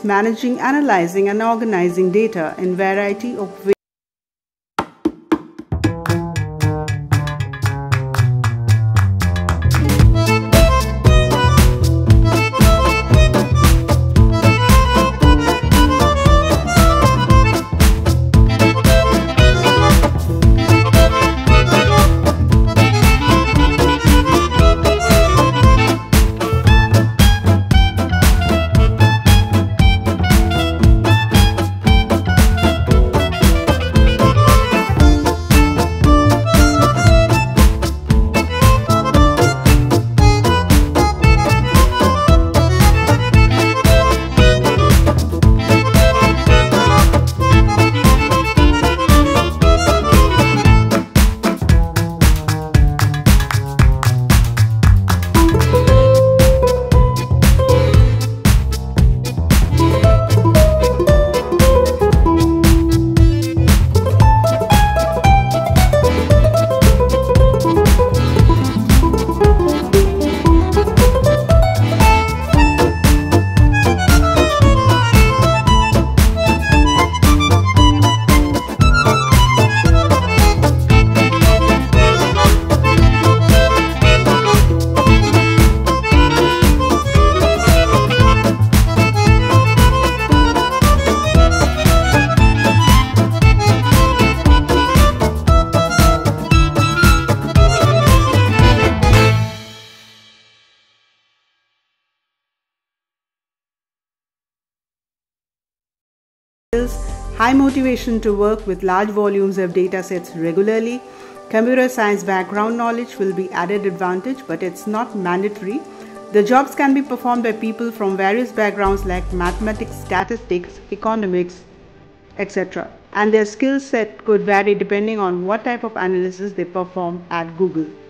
managing, analyzing, and organizing data in variety of ways. High motivation to work with large volumes of data sets regularly. Computer science background knowledge will be added advantage, but it's not mandatory. The jobs can be performed by people from various backgrounds like mathematics, statistics, economics, etc. And their skill set could vary depending on what type of analysis they perform at Google.